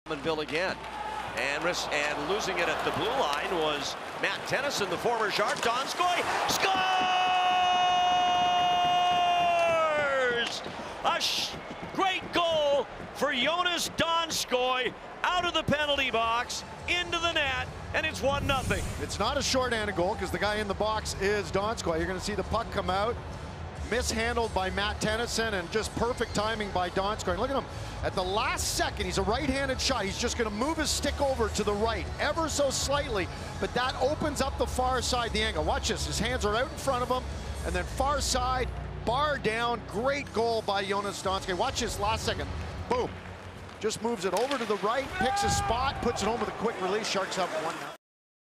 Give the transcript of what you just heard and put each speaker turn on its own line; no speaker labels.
Manville again. And losing it at the blue line was Matt Tennyson, the former Shark. Donskoi scores! Great goal for Joonas Donskoi out of the penalty box into the net, and it's 1-0.
It's not a shorthanded goal because the guy in the box is Donskoi. You're going to see the puck come out, mishandled by Matt Tennyson, and just perfect timing by Donskoi. And look at him. At the last second, he's a right-handed shot. He's just going to move his stick over to the right, ever so slightly, but that opens up the far side, the angle. Watch this. His hands are out in front of him, and then far side, bar down. Great goal by Joonas Donskoi. Watch this last second. Boom. Just moves it over to the right, picks a spot, puts it home with a quick release. Sharks up 1-0.